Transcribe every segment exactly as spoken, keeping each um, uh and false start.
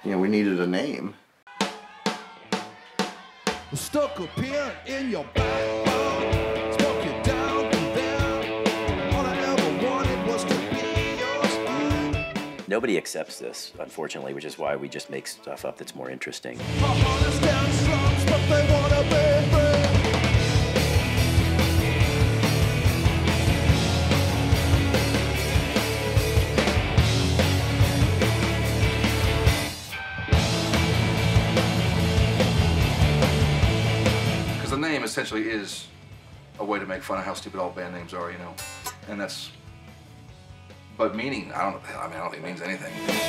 you know, we needed a name. Stuck a pin in your backbone, spoke you down and there. All I ever wanted was to be your spine. Nobody accepts this, unfortunately, which is why we just make stuff up that's more interesting. Honest and slums, but they wanna be free. The name essentially is a way to make fun of how stupid all band names are, you know, and that's, but meaning, I don't, I mean, I don't think it means anything.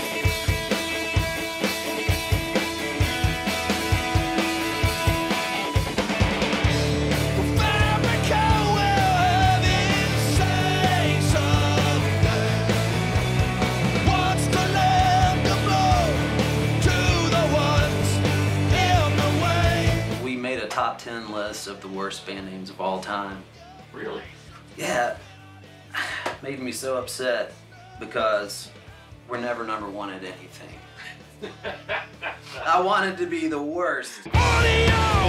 Top ten list of the worst band names of all time. Really? Yeah, made me so upset because we're never number one at anything. I wanted to be the worst.